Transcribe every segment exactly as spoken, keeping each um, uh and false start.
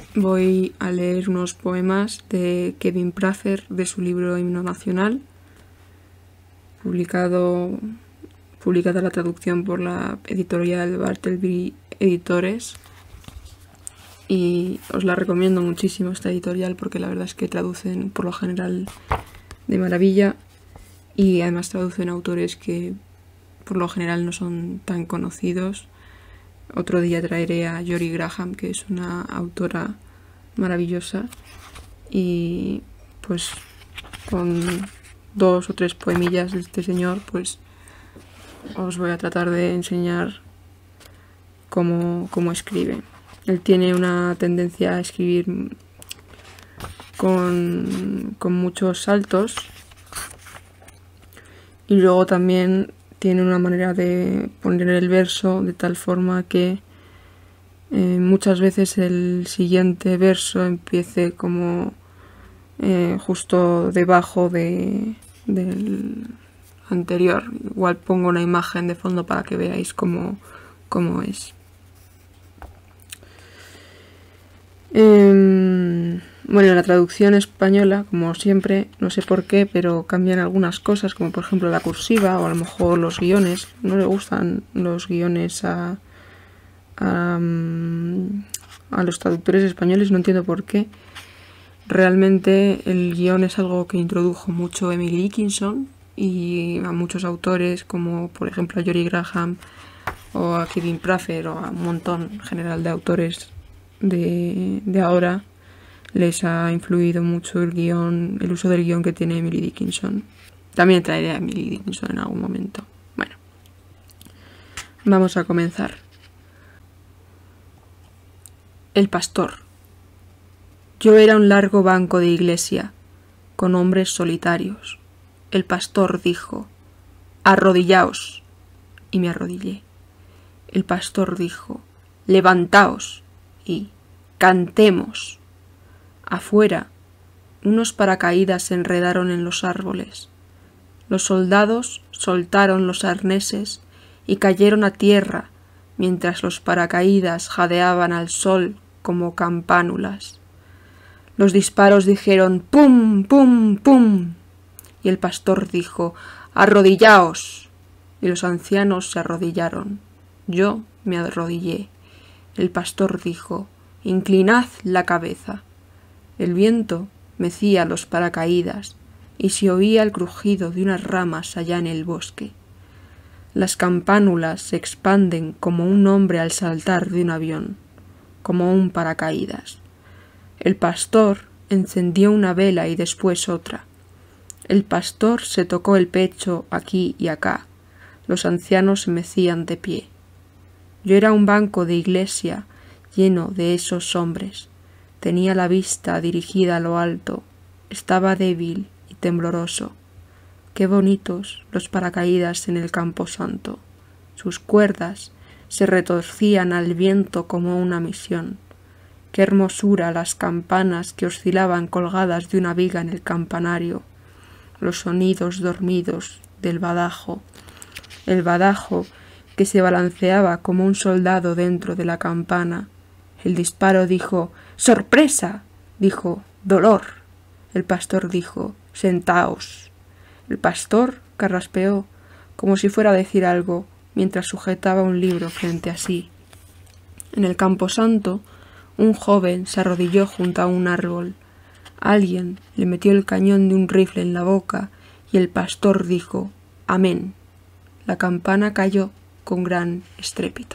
voy a leer unos poemas de Kevin Prather de su libro Himno Nacional, publicado, publicada la traducción por la editorial Bartleby Editores. Y os la recomiendo muchísimo esta editorial porque la verdad es que traducen por lo general de maravilla y además traducen autores que por lo general no son tan conocidos. Otro día traeré a Jory Graham, que es una autora maravillosa, y pues con dos o tres poemillas de este señor pues os voy a tratar de enseñar cómo, cómo escribe. Él tiene una tendencia a escribir con, con muchos saltos y luego también tiene una manera de poner el verso de tal forma que eh, muchas veces el siguiente verso empiece como eh, justo debajo de, del anterior. Igual pongo una imagen de fondo para que veáis cómo, cómo es. Eh, bueno, la traducción española, como siempre, no sé por qué, pero cambian algunas cosas, como por ejemplo la cursiva o a lo mejor los guiones. No le gustan los guiones a, a, a los traductores españoles, no entiendo por qué. Realmente el guión es algo que introdujo mucho Emily Dickinson y a muchos autores, como por ejemplo a Jory Graham o a Kevin Prather o a un montón en general de autores de, de ahora. Les ha influido mucho el guión, el uso del guión que tiene Emily Dickinson. También traeré a Emily Dickinson en algún momento. Bueno, vamos a comenzar. El pastor. Yo era un largo banco de iglesia, con hombres solitarios. El pastor dijo, arrodillaos, y me arrodillé. El pastor dijo, levantaos, y cantemos. Afuera, unos paracaídas se enredaron en los árboles. Los soldados soltaron los arneses y cayeron a tierra, mientras los paracaídas jadeaban al sol como campánulas. Los disparos dijeron ¡pum, pum, pum! Y el pastor dijo ¡arrodillaos! Y los ancianos se arrodillaron. Yo me arrodillé. El pastor dijo ¡inclinad la cabeza! El viento mecía los paracaídas y se oía el crujido de unas ramas allá en el bosque. Las campánulas se expanden como un hombre al saltar de un avión, como un paracaídas. El pastor encendió una vela y después otra. El pastor se tocó el pecho aquí y acá. Los ancianos se mecían de pie. Yo era un banco de iglesia lleno de esos hombres. Tenía la vista dirigida a lo alto, estaba débil y tembloroso. Qué bonitos los paracaídas en el camposanto. Sus cuerdas se retorcían al viento como una misión. Qué hermosura las campanas que oscilaban colgadas de una viga en el campanario. Los sonidos dormidos del badajo. El badajo que se balanceaba como un soldado dentro de la campana. El disparo dijo ¡sorpresa! Dijo ¡dolor! El pastor dijo ¡sentaos! El pastor carraspeó como si fuera a decir algo mientras sujetaba un libro frente a sí. En el camposanto, un joven se arrodilló junto a un árbol. Alguien le metió el cañón de un rifle en la boca y el pastor dijo ¡amén! La campana cayó con gran estrépito.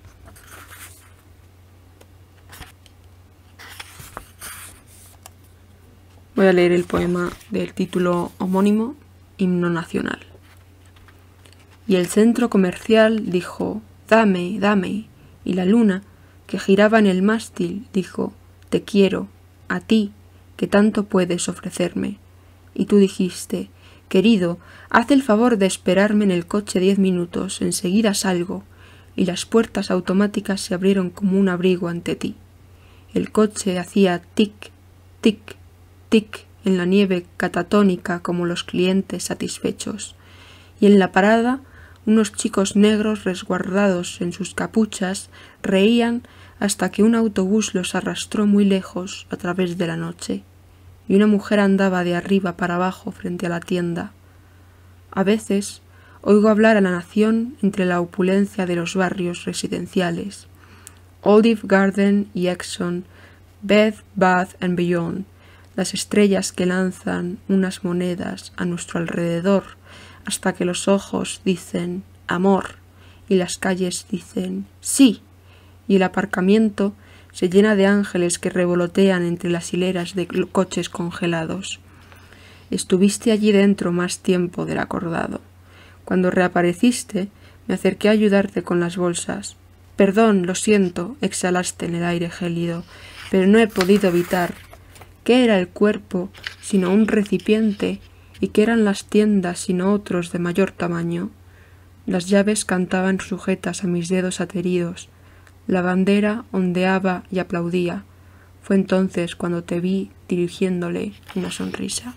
Voy a leer el poema del título homónimo, Himno Nacional. Y el centro comercial dijo, dame, dame, y la luna, que giraba en el mástil, dijo, te quiero, a ti, que tanto puedes ofrecerme. Y tú dijiste, querido, haz el favor de esperarme en el coche diez minutos, enseguida salgo, y las puertas automáticas se abrieron como un abrigo ante ti. El coche hacía tic, tic, tic en la nieve catatónica como los clientes satisfechos, y en la parada unos chicos negros resguardados en sus capuchas reían hasta que un autobús los arrastró muy lejos a través de la noche, y una mujer andaba de arriba para abajo frente a la tienda. A veces oigo hablar a la nación entre la opulencia de los barrios residenciales, Olive Garden y Exxon, Bed Bath and Beyond, las estrellas que lanzan unas monedas a nuestro alrededor hasta que los ojos dicen amor y las calles dicen sí, y el aparcamiento se llena de ángeles que revolotean entre las hileras de coches congelados. Estuviste allí dentro más tiempo del acordado. Cuando reapareciste, me acerqué a ayudarte con las bolsas. Perdón, lo siento, exhalaste en el aire gélido, pero no he podido evitar. ¿Qué era el cuerpo sino un recipiente? ¿Y qué eran las tiendas sino otros de mayor tamaño? Las llaves cantaban sujetas a mis dedos ateridos. La bandera ondeaba y aplaudía. Fue entonces cuando te vi dirigiéndole una sonrisa.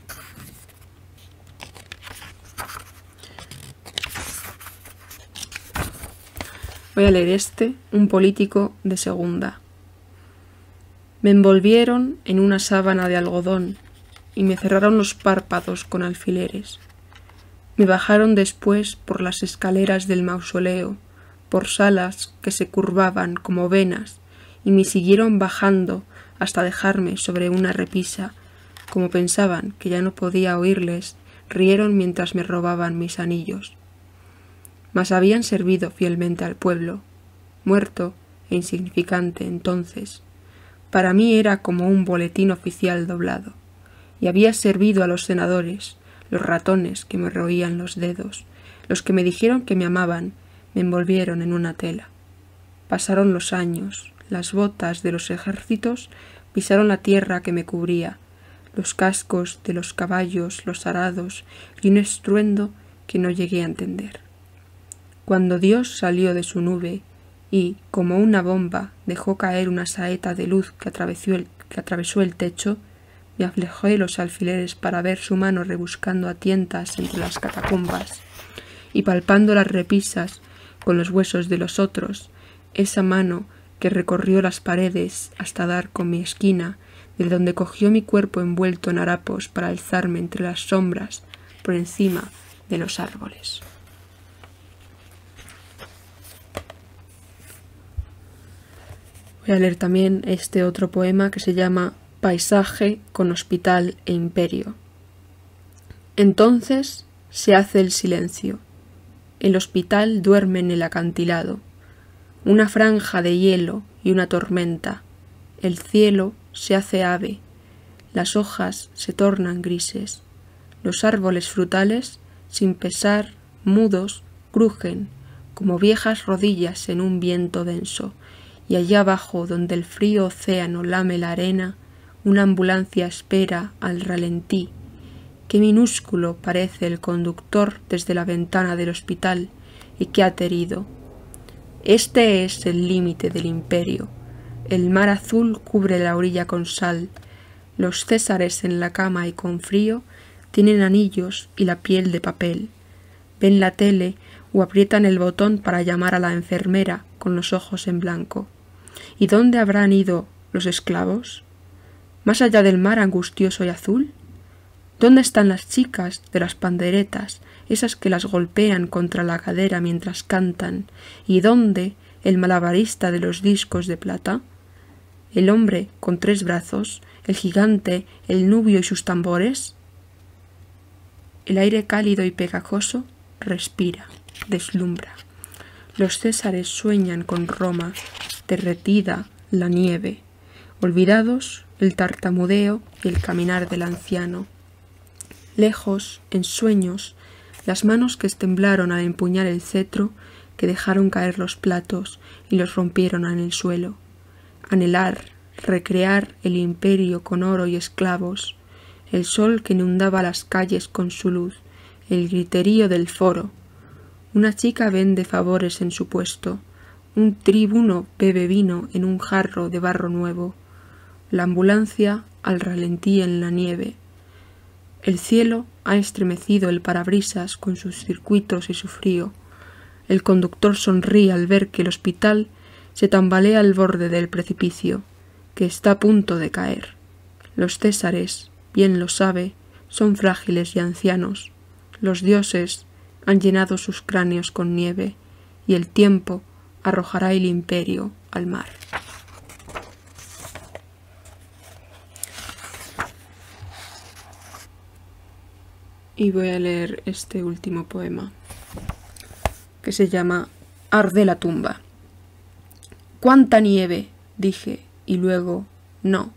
Voy a leer este, un político de segunda. Me envolvieron en una sábana de algodón y me cerraron los párpados con alfileres. Me bajaron después por las escaleras del mausoleo, por salas que se curvaban como venas, y me siguieron bajando hasta dejarme sobre una repisa. Como pensaban que ya no podía oírles, rieron mientras me robaban mis anillos. Mas habían servido fielmente al pueblo, muerto e insignificante entonces. Para mí era como un boletín oficial doblado, y había servido a los senadores, los ratones que me roían los dedos, los que me dijeron que me amaban, me envolvieron en una tela. Pasaron los años, las botas de los ejércitos pisaron la tierra que me cubría, los cascos de los caballos, los arados y un estruendo que no llegué a entender. Cuando Dios salió de su nube y, como una bomba, dejó caer una saeta de luz que atravesó el, que atravesó el techo, me aflejé los alfileres para ver su mano rebuscando a tientas entre las catacumbas y palpando las repisas con los huesos de los otros, esa mano que recorrió las paredes hasta dar con mi esquina, de donde cogió mi cuerpo envuelto en harapos para alzarme entre las sombras por encima de los árboles. Voy a leer también este otro poema que se llama Paisaje con hospital e imperio. Entonces se hace el silencio. El hospital duerme en el acantilado. Una franja de hielo y una tormenta. El cielo se hace ave. Las hojas se tornan grises. Los árboles frutales, sin pesar, mudos, crujen como viejas rodillas en un viento denso. Y allá abajo, donde el frío océano lame la arena, una ambulancia espera al ralentí. Qué minúsculo parece el conductor desde la ventana del hospital y qué aterido. Este es el límite del imperio. El mar azul cubre la orilla con sal. Los césares en la cama y con frío tienen anillos y la piel de papel. Ven la tele o aprietan el botón para llamar a la enfermera con los ojos en blanco. ¿Y dónde habrán ido los esclavos? ¿Más allá del mar angustioso y azul? ¿Dónde están las chicas de las panderetas, esas que las golpean contra la cadera mientras cantan? ¿Y dónde el malabarista de los discos de plata? ¿El hombre con tres brazos, el gigante, el nubio y sus tambores? El aire cálido y pegajoso respira, deslumbra. Los césares sueñan con Roma, derretida la nieve, olvidados el tartamudeo y el caminar del anciano. Lejos, en sueños, las manos que temblaron al empuñar el cetro, que dejaron caer los platos y los rompieron en el suelo. Anhelar, recrear el imperio con oro y esclavos, el sol que inundaba las calles con su luz, el griterío del foro. Una chica vende favores en su puesto, un tribuno bebe vino en un jarro de barro nuevo, la ambulancia al ralentí en la nieve. El cielo ha estremecido el parabrisas con sus circuitos y su frío. El conductor sonríe al ver que el hospital Se tambalea al borde del precipicio, que está a punto de caer. Los césares, bien lo sabe, son frágiles y ancianos. Los dioses han llenado sus cráneos con nieve, y el tiempo arrojará el imperio al mar. Y voy a leer este último poema, que se llama Arde la tumba. ¡Cuánta nieve! Dije, y luego no,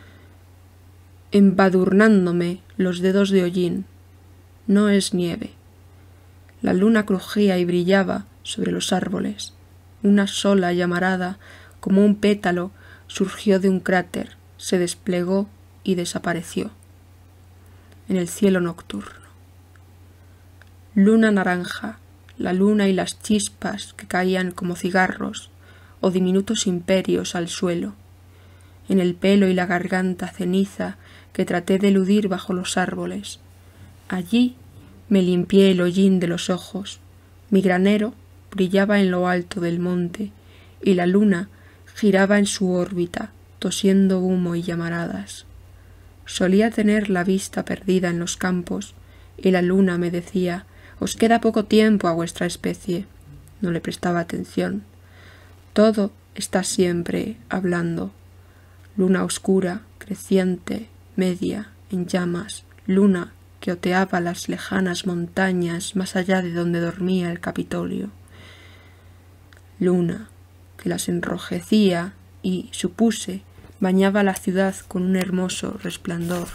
embadurnándome los dedos de hollín. No es nieve. La luna crujía y brillaba sobre los árboles. Una sola llamarada, como un pétalo, surgió de un cráter, se desplegó y desapareció en el cielo nocturno. Luna naranja, la luna y las chispas que caían como cigarros o diminutos imperios al suelo. En el pelo y la garganta ceniza que traté de eludir bajo los árboles. Allí me limpié el hollín de los ojos. Mi granero brillaba en lo alto del monte y la luna giraba en su órbita, tosiendo humo y llamaradas. Solía tener la vista perdida en los campos y la luna me decía: «Os queda poco tiempo a vuestra especie». No le prestaba atención. Todo está siempre hablando. Luna oscura, creciente, media, en llamas, luna que oteaba las lejanas montañas más allá de donde dormía el Capitolio. Luna que las enrojecía y, supuse, bañaba la ciudad con un hermoso resplandor.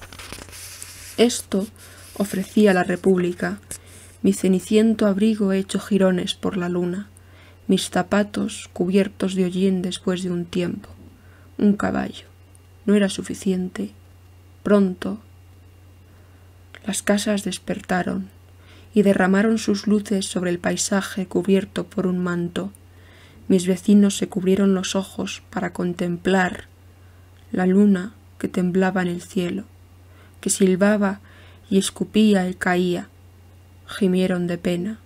Esto ofrecía la República, mi ceniciento abrigo hecho jirones por la luna, mis zapatos cubiertos de hollín después de un tiempo, un caballo. No era suficiente. Pronto las casas despertaron y derramaron sus luces sobre el paisaje cubierto por un manto. Mis vecinos se cubrieron los ojos para contemplar la luna que temblaba en el cielo, que silbaba y escupía y caía. Gimieron de pena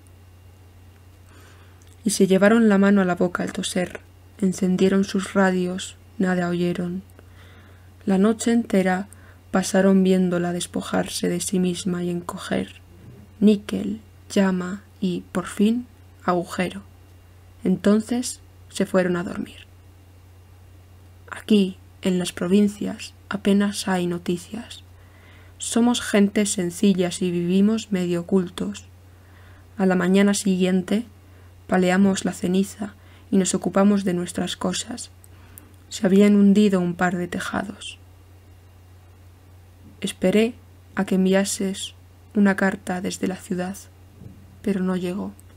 y se llevaron la mano a la boca al toser. Encendieron sus radios, nada oyeron. La noche entera pasaron viéndola despojarse de sí misma y encoger. Níquel, llama y, por fin, agujero. Entonces se fueron a dormir. Aquí, en las provincias, apenas hay noticias. Somos gentes sencillas y vivimos medio ocultos. A la mañana siguiente paleamos la ceniza y nos ocupamos de nuestras cosas. Se habían hundido un par de tejados. Esperé a que enviases una carta desde la ciudad, pero no llegó.